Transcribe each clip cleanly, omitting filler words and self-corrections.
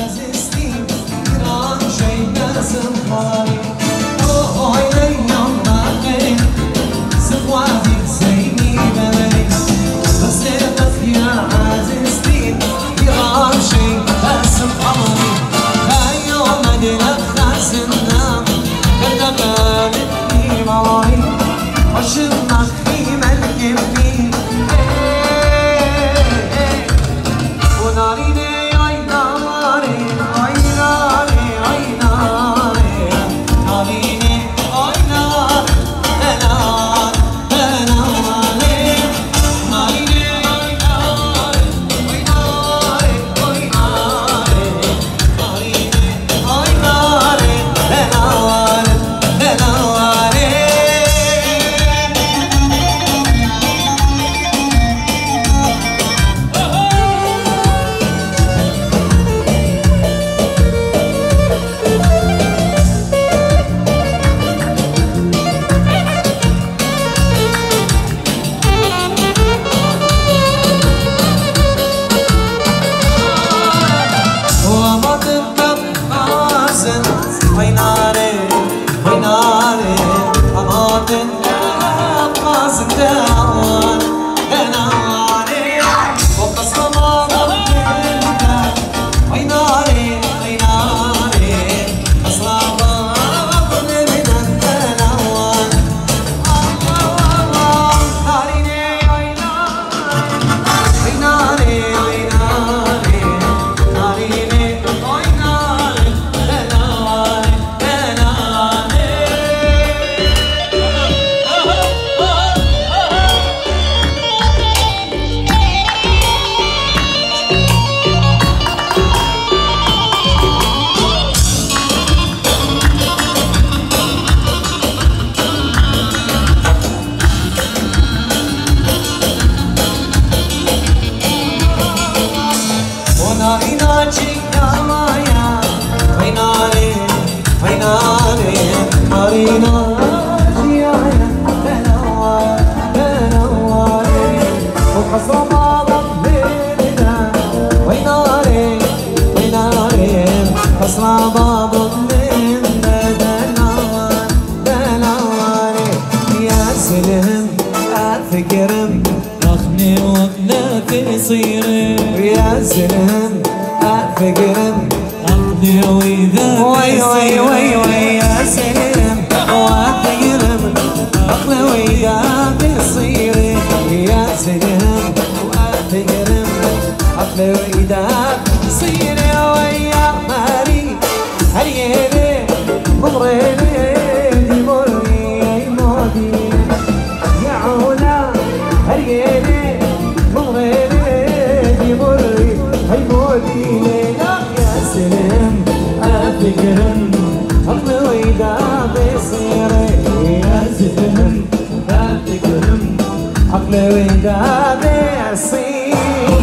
فكرم اخني وقلك صيري يا سلام فكرم اخني واذا وي وي وي وي يا سلام وفكرم اخني واذا بصيري يا سلام وفكرم اخني واذا بصيري ويا ماري هريلي ممريلي فكرم أخلي ويدا بصيري يا زلم فكرم أخلي ويدا بصيري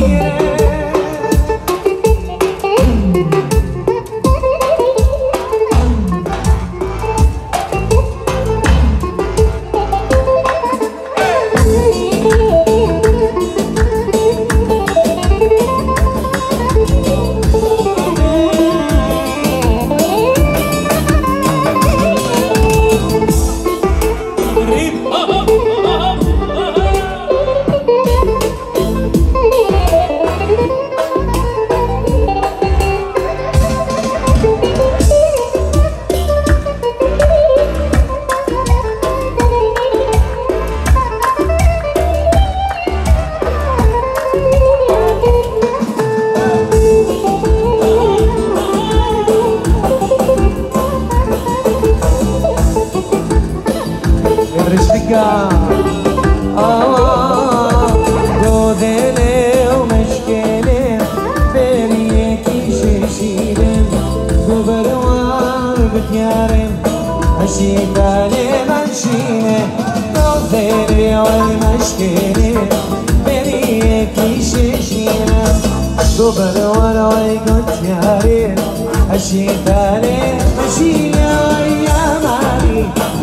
جودلي ومشكلي بريكي شيشيلم ببروار بتيارم أشيدالي منشيني جودلي ومشكلي بريكي شيشيلم ببروار بتيارم أشيدالي منشيني يا ماري